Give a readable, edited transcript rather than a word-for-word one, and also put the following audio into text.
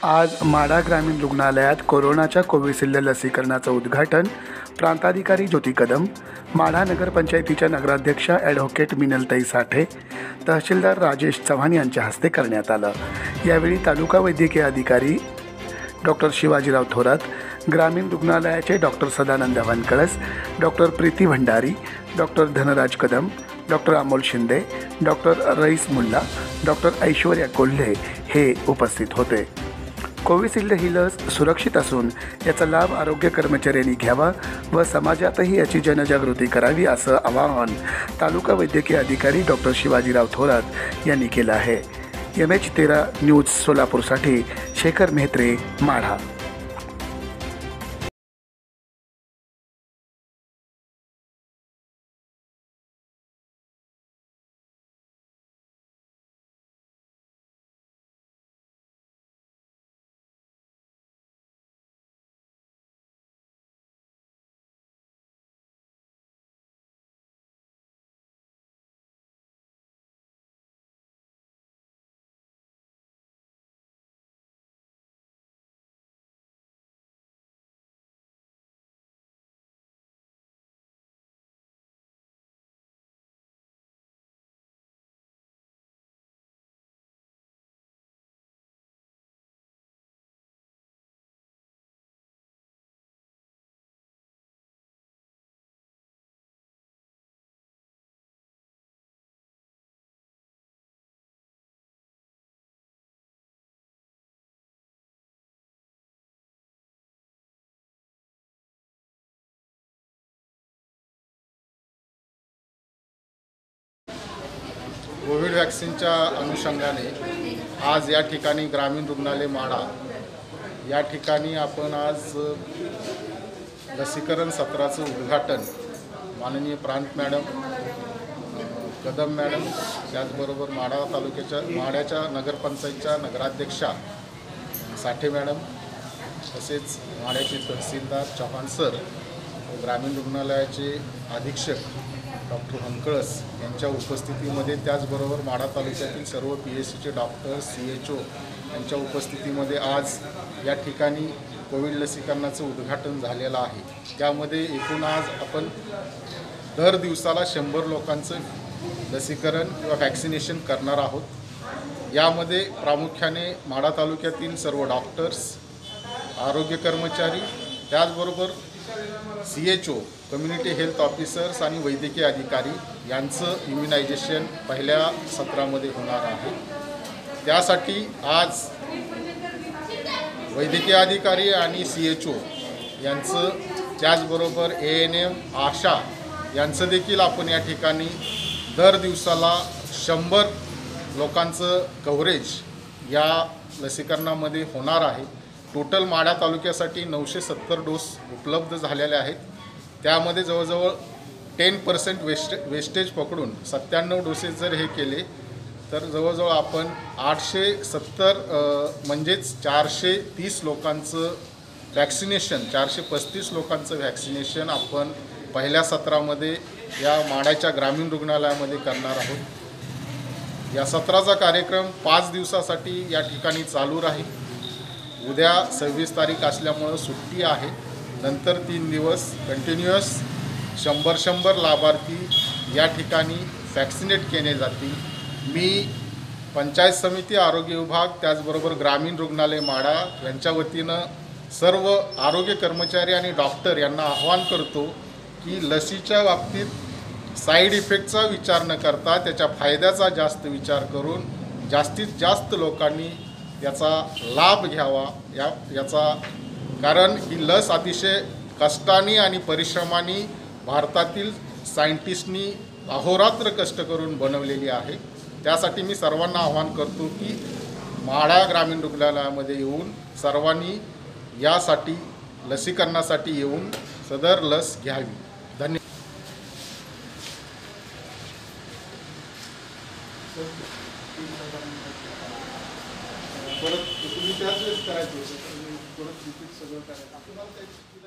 आज माढा ग्रामीण रुग्णालयात कोरोनाच्या कोविशिल्ड लसीकरणाचं उद्घाटन प्रांताधिकारी ज्योती कदम, माढा नगरपंचायतीच्या नगराध्यक्षा ॲडव्होकेट मिनलताई साठे, तहसीलदार राजेश चव्हाण यांच्या हस्ते करण्यात आलं। यावेळी तालुका वैद्यकीय अधिकारी डॉक्टर शिवाजीराव थोरात, ग्रामीण रुग्णालयाचे doctor Sadanand Wankalas, doctor Preeti Bhandari, doctor Dhanraj Kadam, doctor Amol Shinde, doctor Rais Mulla, doctor Aishwarya Kolhe हे उपस्थित होते। कोविशिल्ड ही लस सुरक्षित असून याचा लाभ आरोग्य कर्मचाऱ्यांनी घ्यावा व समाजातही याची जनजागृती करावी असं आवाहन तालुका वैद्यकीय अधिकारी डॉक्टर शिवाजीराव थोरात यांनी केलं आहे। MH13 न्यूज सोलापूरसाठी शेखर मेहत्रे, माढा। कोविड वॅक्सिनच्या अनुषंगाने आज या ठिकाणी ग्रामीण रुग्णालय माढा या ठिकाणी आपण आज लसीकरण सत्राचं उद्घाटन माननीय प्रांत मॅडम, कदम मॅडम, त्याचबरोबर माढा तालुक्याच्या माढ्याच्या नगरपंचायतच्या नगराध्यक्षा साठे मॅडम, तसेच माढ्याचे तहसीलदार चव्हाण सर, ग्रामीण रुग्णालयाचे अधीक्षक डॉक्टर वनकळस यांच्या उपस्थितीमध्ये, त्याचबरोबर माढा तालुक्यातील सर्व PSCचे डॉक्टर, CHO यांच्या उपस्थितीमध्ये आज या ठिकाणी कोविड लसीकरणाचं उद्घाटन झालेलं आहे। त्यामध्ये एकूण आज आपण दर दिवसाला 100 लोकांचं लसीकरण किंवा वॅक्सिनेशन करणार आहोत। यामध्ये प्रामुख्याने माढा तालुक्यातील सर्व डॉक्टर्स, आरोग्य कर्मचारी, त्याचबरोबर CHO, कम्युनिटी हेल्थ ऑफिसर्स आणि वैद्यकीय अधिकारी यांचं इम्युनायझेशन पहिल्या सत्रामध्ये होणार आहे। त्यासाठी आज वैद्यकीय अधिकारी आणि CHO यांचं, त्याचबरोबर ANM, आशा यांचं देखील आपण या ठिकाणी दर दिवसाला 100 लोकांचं कव्हरेज या लसीकरणामध्ये होणार आहे। टोटल माढा तालुक्यासाठी 970 डोस उपलब्ध झालेले आहेत। त्यामध्ये जवळजवळ 10% वेस्टेज पकडून 97 डोसेस जर हे केले तर जवळजवळ आपण 870 म्हणजेच 430 लोकांचं वॅक्सिनेशन, 435 लोकांचं वॅक्सिनेशन आपण पहिल्या सत्रामध्ये या माढ्याच्या ग्रामीण रुग्णालयामध्ये करणार आहोत। या सत्राचा कार्यक्रम 5 दिवसासाठी या ठिकाणी चालू राहील। उद्या 26 तारीख असल्यामुळं सुट्टी आहे। नंतर 3 दिवस कंटिन्युअस 100 लाभार्थी या ठिकाणी वॅक्सिनेट केले जातील। मी पंचायत समिती, आरोग्य विभाग, त्याचबरोबर ग्रामीण रुग्णालय माढा यांच्या वतीनं सर्व आरोग्य कर्मचारी आणि डॉक्टर यांना आवाहन करतो की लसीच्या बाबतीत साईड इफेक्टचा विचार न करता त्याच्या फायद्याचा जास्त विचार करून जास्तीत जास्त लोकांनी याचा लाभ घ्यावा। याचा कारण ही लस अतिशय कष्टाने आणि परिश्रमाने भारतातील सायंटिस्टनी अहोरात्र कष्ट करून बनवलेली आहे। त्यासाठी मी सर्वांना आवाहन करतो की माढा ग्रामीण रुग्णालयामध्ये येऊन सर्वांनी यासाठी लसीकरणासाठी येऊन सदर लस घ्यावी। धन्यवाद। परत तुम्ही त्याच वेळेस करायचं होतं, परत रिपीट सगळं करायचं।